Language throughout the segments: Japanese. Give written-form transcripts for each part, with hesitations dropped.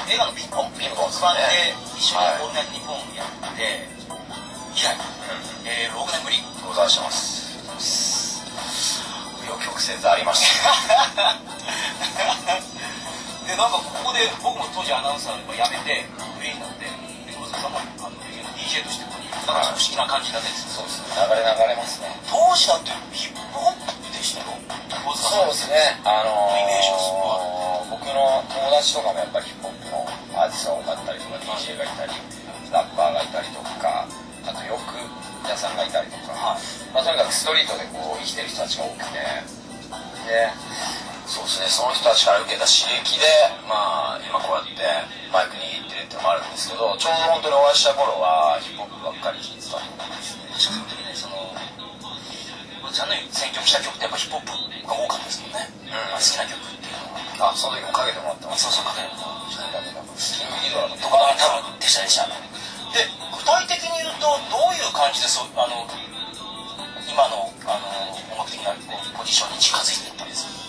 映画のピンポンで一緒に「オールナイトニッポン」やって以来6年ぶりございます。紆余曲折ありましたでなんかここで僕も当時アナウンサーを辞めてフリーになって黒沢さんもDJ としてここになんか不思議な感じになってるんです。 そうですね、流れますね。 当時だってヒップホップでしたよ。 そうですね、僕の友達とかもやっぱりヒップホップのアーティストが多かったりとか DJ がいたりラッパーがいたりとか、あと洋服屋さんがいたりとか、まあ、とにかくストリートでこう生きてる人たちが多くて、でそうですね、その人たちから受けた刺激で、まあ、今こうやってマイク握ってるっていうのもあるんですけど、ちょうど本当にお会いした頃はヒップホップばっかり聴いてたと思うんですね。 その時ね、ちゃんの選曲した曲ってやっぱヒップホップが多かったですもんね。好きな曲っていうのは。 その時もかけてもらってます。 そうかけてもらってました。 キングギドラのとか多分でした。で、具体的に言うとどういう感じで今の音楽的なポジションに近づいていったんですか？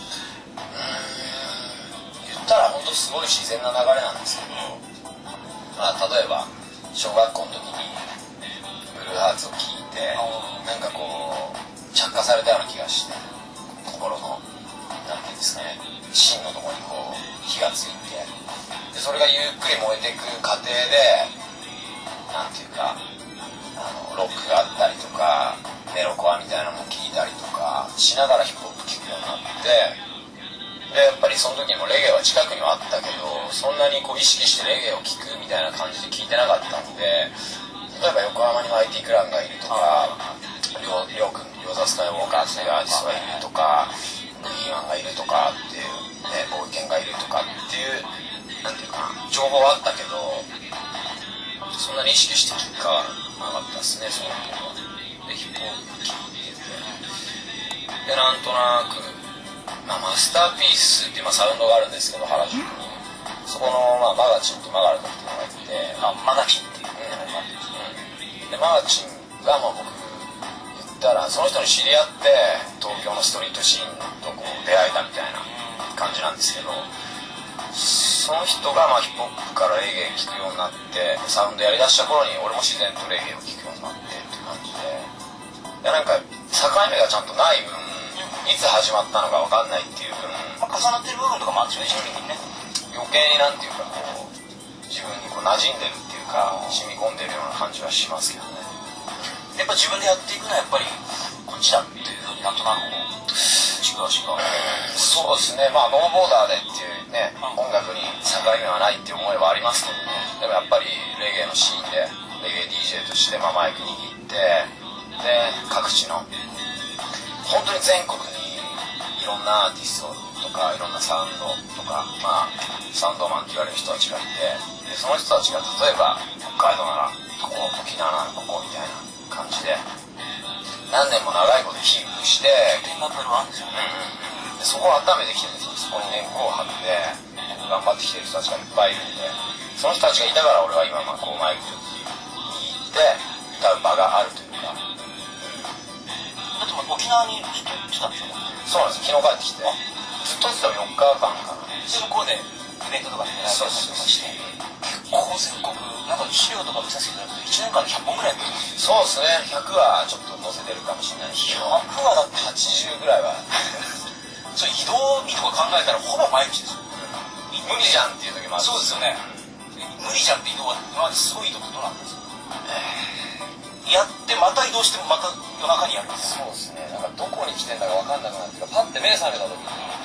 言ったら本当すごい自然な流れなんですけど、まあ、例えば小学校の時にブルーハーツを聴いてなんかこう着火されたような気がして、心のなんていうんですかね、芯のところにこう火がついて、でそれがゆっくり燃えていく過程でなんていうかロックがあったりとかメロコアみたいなのも聴いたりとかしながらヒップホップ聴くようになって、でやっぱりその時にもレゲエは近くにはあったけど、そんなにこう意識してレゲエを聴くみたいな感じで聴いてなかったので、例えば横浜にも IT クラブがいるとか、りょうくん、ヨザスカイウォーカーっていうアーティストがいるとか、グリーマンがいるとかっていう、ね、ボーイケンがいるとかっていう、なんていうかな、情報はあったけど、そんなに意識して聴くかはなかったですね、その時は。で、ヒップホップ聴いてて、で、なんとなく、まあ、マスターピースっていう、まあ、サウンドがあるんですけど、原宿に。そこの、まあ、マガチンってマガルトっていうのがいて、 マガチンっていうでマガチンがまあ僕言ったらその人に知り合って東京のストリートシーンとこう出会えたみたいな感じなんですけど、その人がまあヒップホップからレゲエ聴くようになってサウンドやりだした頃に俺も自然とレゲエを聴くようになってっていう感じで、なんか境目がちゃんとない分いつ始まったのか分かんないっていう分、 重なってる部分とかもあるんですよね、時期的にね。 余計になんていうかこう自分にこう馴染んでるっていうか染み込んでるような感じはしますけどね。 やっぱ自分でやっていくのはやっぱりこっちだっていうふうになんとなく違うそうですね、まあノーボーダーでっていうね、音楽に境目はないっていう思いはありますけどね。でもやっぱりレゲエのシーンでレゲエ DJ としてまあマイク握ってで各地の本当に全国にいろんなアーティストとかいろんなサウンドとか、まあサウンドマンって言われる人たちがいて、でその人たちが例えば北海道ならここ、沖縄ならここみたいな感じで何年も長いことキープしてテーマプロあるんですよね。 でそこを温めてきてるんですよ。そこに根っこを張って頑張ってきてる人たちがいっぱいいるんで、その人たちがいたから俺は今まあこうマイクに行って歌う場があるというか。 だって沖縄にずっと行ってたんでしょ？ そうなんです、昨日帰ってきてずっと行ってたの4日間かな。 で向こうでイベントとかでね、 そうそうして結構全国なんか資料とか見させていただくと1年間で100本ぐらいやってるんですよ。 そうですね、100はちょっと載せてるかもしれないし、 100はだって 80ぐらいはそれ移動日とか考えたらほぼ毎日ですよ。 無理じゃんっていう時もある。 そうですよね、無理じゃんって移動は今まですごい移動ってどうなんですか？やってまた移動してまた夜中にやるんですそうですね、なんかどこに来てんだか分かんなくなってパッて目覚めた時に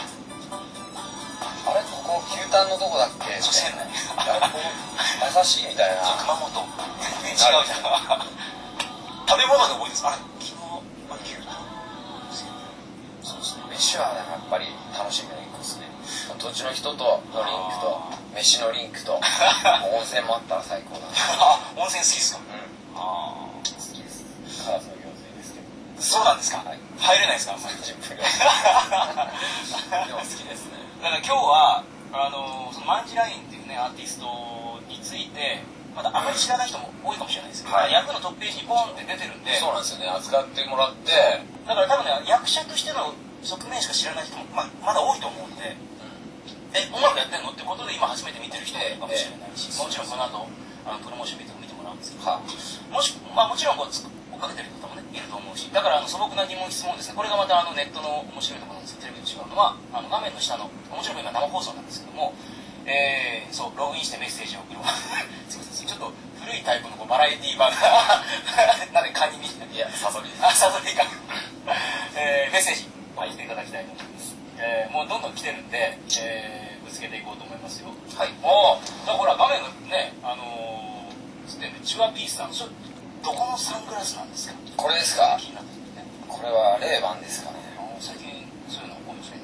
あれここ牛タンのとこだっけ？ そうですね。 あれここ優しいみたいな。 熊本全然違うじゃん。食べ物で多いです。あれ昨日牛タン。 そうですね。飯はやっぱり楽しみの一個ですね。土地の人とのリンクと飯のリンクと温泉もあったら最高だね。 温泉好きですか？ 好きです。カラスの行水ですけど。 そうなんですか？入れないですか ？30分ぐらい。でも好きですね。 だから今日はそのマンジラインっていうねアーティストについてまだあまり知らない人も多いかもしれないですけど、ヤフーのトップページにポンって出てるんで。 そうなんですよね、扱ってもらって。 だから多分ね役者としての側面しか知らない人も、まだ多いと思うんで、 音楽やってんのってことで今初めて見てる人もいるかもしれないし、もちろんその後プロモーションビデオ見てもらうんですけど、もちろんこう追っかけてる方もねいると思うし、だから素朴な疑問質問ですね。これがまたネットの面白いところなんですけど、テレビと違うのは画面の下のもちろん今生放送なんですけども、そうログインしてメッセージを送るすいません、ちょっと古いタイプのバラエティー版なんでカニみたいな、いやサソリかメッセージをしていただきたいと思います。もうどんどん来てるんで、ぶつけていこうと思いますよ。はい。だからほら画面のねつってんでチュアピースさん、それどこのサングラスなんですか？ これですか？ 気になってるね。 これはレーバンですかね。 最近そういうの多いですね。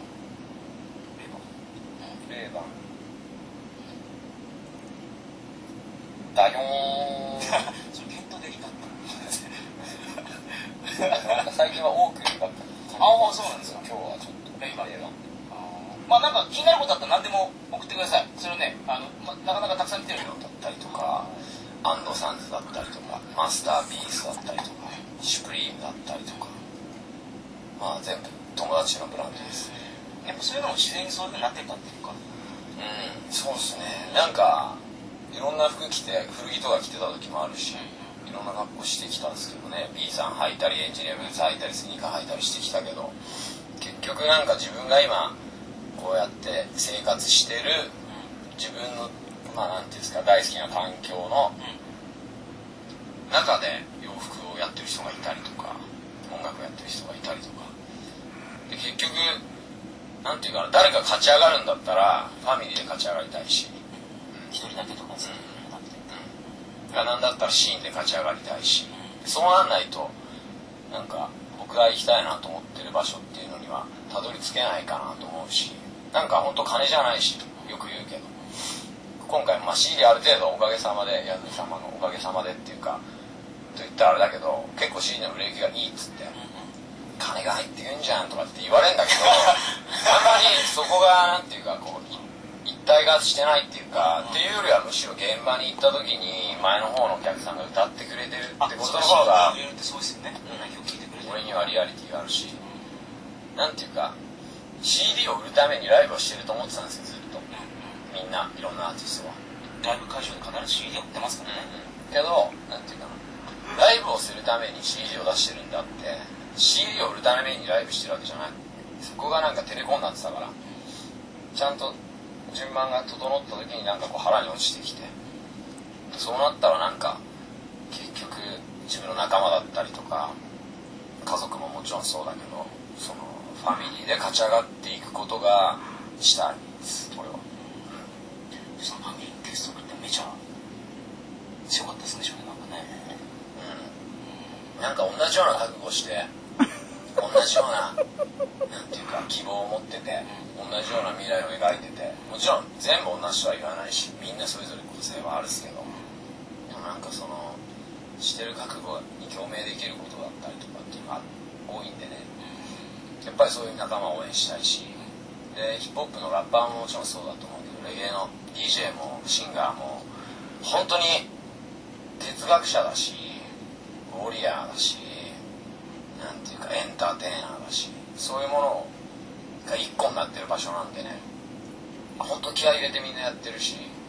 レーバンだよーんそれ検討できたんだ最近は多くだった。 そうなんですか。 今日はちょっとレーバンなんか気になることあったら何でも送ってください。それをねなかなかたくさん見てるよだったりとか、アンドサンズだったりとか、マスターピースだったりとか、シュプリームだったりとか、全部友達のブランドです。 やっぱそういうのも自然にそういう風になってったっていうか。 そうですね。なんかいろんな服着て古着とか着てた時もあるし、いろんな格好してきたんですけどね。 B さん履いたりエンジニアブーツ履いたりスニーカー履いたりしてきたけど、結局なんか自分が今こうやって生活してる自分のなんていうんですか、大好きな環境の中で洋服をやってる人がいたりとか、音楽やってる人がいたりとかで、結局なんていうかな、誰か勝ち上がるんだったらファミリーで勝ち上がりたいし、 一人だけとか全部なくて、 なんだったらシーンで勝ち上がりたいし、そうなんないとなんか僕が行きたいなと思ってる場所っていうのにはたどり着けないかなと思うし、なんか本当金じゃないしよく言うけど、今回CD ある程度おかげさまで、矢住様のおかげさまでっていうかと言ったらあれだけど、結構 CD の売れ行きがいいっつって、金が入ってくんじゃんとかって言われるんだけどあんまりそこがなんていうかこう一体化してないっていうか、っていうよりはむしろ現場に行った時に前の方のお客さんが歌ってくれてるってことの方が俺にはリアリティがあるし、なんていうか CD を売るためにライブをしてると思ってたんですよ、ずっと。みんないろんなアーティストはライブ会場で必ず CD を売ってますからね。 けどなんていうかな、ライブをするために CD を出してるんだって CD を売るためにライブしてるわけじゃない。そこがなんかテレコになってたから、ちゃんと順番が整った時になんかこう腹に落ちてきて、そうなったらなんか結局自分の仲間だったりとか家族ももちろんそうだけど、そのファミリーで勝ち上がっていくことがしたいです、これは。 そのファミリーの結束ってめちゃ強かったですね、なんかね。 なんか同じような覚悟して同じようななんていうか希望を持ってて、同じような未来を描いてて、もちろん全部同じとは言わないし、みんなそれぞれ個性はあるんですけど、でもなんかそのしてる覚悟に共鳴できることだったりとかっていうのが多いんでね、やっぱりそういう仲間を応援したいし、でヒップホップのラッパーももちろんそうだと思うけど、レゲエの DJ もシンガーも本当に哲学者だし、ウォリアーだし、なんていうかエンターテイナーだし、そういうものが一個になってる場所なんでね、本当気合い入れてみんなやってるし、